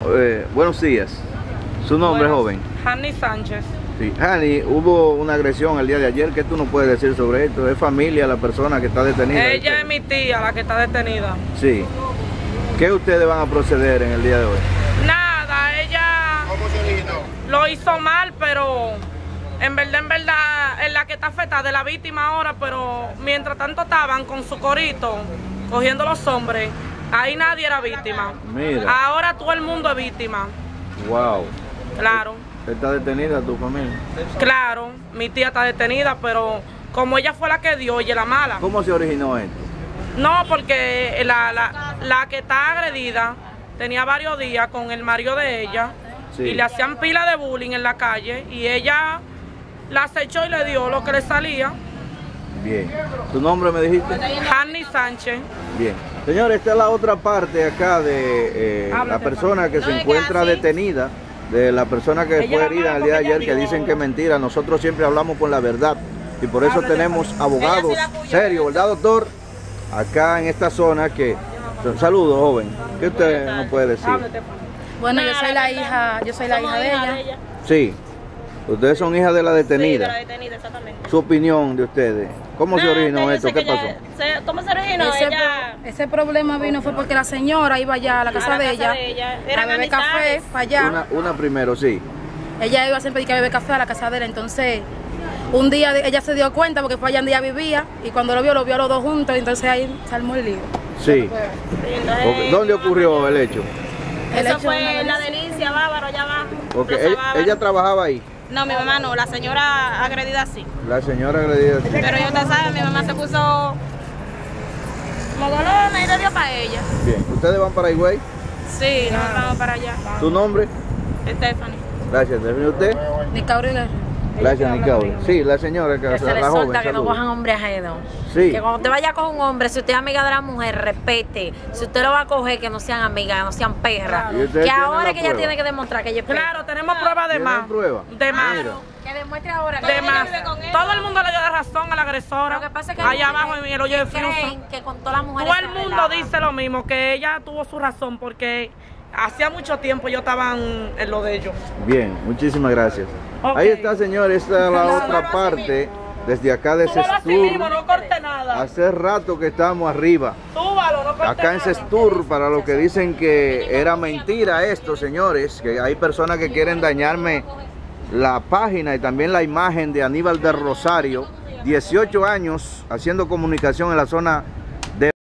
Buenos días. ¿Su nombre, joven? Hanny Sánchez. Sí. Hanny, hubo una agresión el día de ayer. ¿Qué tú nos puedes decir sobre esto? ¿Es familia la persona que está detenida? Ella es mi tía, la que está detenida. Sí. ¿Qué ustedes van a proceder en el día de hoy? Nada, ella lo hizo mal, pero en verdad, es la que está afectada de la víctima ahora, pero mientras tanto estaban con su corito, cogiendo los hombres, ahí nadie era víctima. Mira. Ahora todo el mundo es víctima. Wow. Claro. ¿Está detenida tu familia? Claro, mi tía está detenida, pero como ella fue la que dio, ella es la mala. ¿Cómo se originó esto? No, porque la que está agredida tenía varios días con el marido de ella, sí, y le hacían pila de bullying en la calle y ella la acechó y le dio lo que le salía. Bien. ¿Tu nombre me dijiste? Hanny Sánchez. Bien. Señor, esta es la otra parte acá de la persona que se encuentra detenida, de la persona que fue herida el día de ayer, que dicen que es mentira. Nosotros siempre hablamos con la verdad y por eso tenemos abogados serios, ¿verdad, doctor? Acá en esta zona que... Saludos, joven. ¿Qué usted nos puede decir? Bueno, yo soy la hija de ella. Sí. Ustedes son hijas de la detenida. Sí, de la detenida, exactamente. Su opinión de ustedes. ¿Cómo se originó esto? ¿Qué pasó? ¿Cómo se originó? Ese problema vino fue porque la señora iba allá a la casa de ella a beber café para allá. Una primero, sí. Ella iba siempre a beber café a la casa de él, entonces un día ella se dio cuenta porque fue allá donde ella vivía y cuando lo vio a los dos juntos, entonces ahí se armó el lío. Sí. Okay. ¿Dónde ocurrió el hecho? Eso fue en la Delicia, Bávaro, allá abajo. Okay. ¿Ella trabajaba ahí? No, mi mamá no, la señora agredida sí. La señora agredida sí. Pero ya usted sabe, mi mamá se puso mogolona y le dio para ella. Bien, ¿ustedes van para Higüey? Sí, nos vamos para allá. ¿Tu nombre? Stephanie. Gracias, ¿Stephanie? ¿Usted? Nicauri. Gracias, Nicauri. Sí, la señora que se le la suelta, joven, que no cojan hombres ajenos. Sí. Que cuando usted vaya con un hombre, si usted es amiga de la mujer, respete. Si usted lo va a coger, que no sean amigas, que no sean perras. Que ahora que ella tiene que demostrar que ella es perra. Claro, tenemos pruebas de más. ¿Prueba? De más. Que demuestre ahora que de más. Todo el mundo le dio de razón a la agresora. Lo que pasa es que allá abajo en el hoyo de creen que con todas las mujeres todo el mundo dice lo mismo, que ella tuvo su razón porque hacía mucho tiempo yo estaba en lo de ellos. Bien, muchísimas gracias. Okay. Ahí está, señor, esta es la otra parte, desde acá de Sestur. No corte nada. Hace rato que estamos arriba. Súbalo, no corte acá en Sestur, para los que dicen que era mentira esto, señores, que hay personas que quieren dañarme la página y también la imagen de Aníbal del Rosario, 18 años haciendo comunicación en la zona